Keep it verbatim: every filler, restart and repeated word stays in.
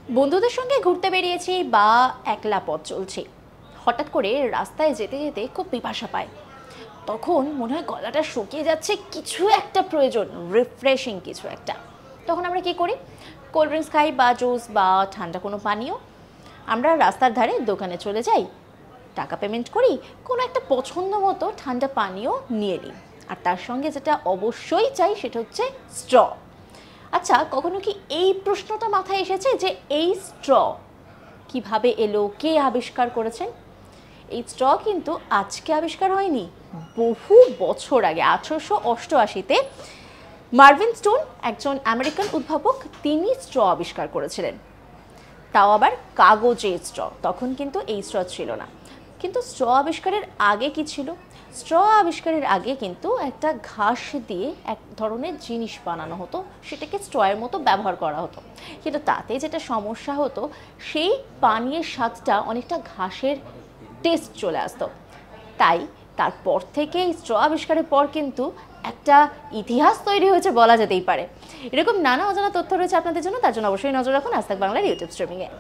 বন্ধুদের সঙ্গে ঘুরতে বেরিয়েছি বা একলা পথ চলছি, হঠাৎ করে রাস্তায় যেতে যেতে খুব পিপাসা পায়। তখন মনে হয় গলাটা শুকিয়ে যাচ্ছে, কিছু একটা প্রয়োজন, রিফ্রেশিং কিছু একটা। তখন আমরা কি করি? কোল্ড ড্রিঙ্কস খাই বা জুস বা ঠান্ডা কোনো পানীয়। আমরা রাস্তার ধারে দোকানে চলে যাই, টাকা পেমেন্ট করি, কোনো একটা পছন্দ মতো ঠান্ডা পানীয় নিয়ে নিই। আর তার সঙ্গে যেটা অবশ্যই চাই সেটা হচ্ছে স্ট্র। আচ্ছা, কখনো কি এই প্রশ্নটা মাথায় এসেছে যে এই স্ট্র কিভাবে এলো, কে আবিষ্কার করেছেন? এই স্ট্র কিন্তু আজকে আবিষ্কার হয়নি, বহু বছর আগে আঠারোশো অষ্টআশিতে মার্ভিন স্টোন, একজন আমেরিকান উদ্ভাবক, তিনি স্ট্র আবিষ্কার করেছিলেন। তাও আবার কাগজের স্ট্র। তখন কিন্তু এই স্ট্র ছিল না। কিন্তু স্ট্র আবিষ্কারের আগে কি ছিল? স্ট্র আবিষ্কারের আগে কিন্তু একটা ঘাস দিয়ে এক ধরনের জিনিস বানানো হতো, সেটাকে স্ট্রয়ের মতো ব্যবহার করা হতো। কিন্তু তাতে যেটা সমস্যা হতো, সেই পানীয়ের স্বাদটা অনেকটা ঘাসের টেস্ট চলে আসতো। তাই তারপর থেকে স্ট্র আবিষ্কারের পর কিন্তু একটা ইতিহাস তৈরি হয়েছে বলা যেতেই পারে। এরকম নানা অজানা তথ্য রয়েছে আপনাদের জন্য, তার জন্য অবশ্যই নজর রাখুন আজ তাক বাংলার ইউটিউব স্ট্রিমিংয়ে।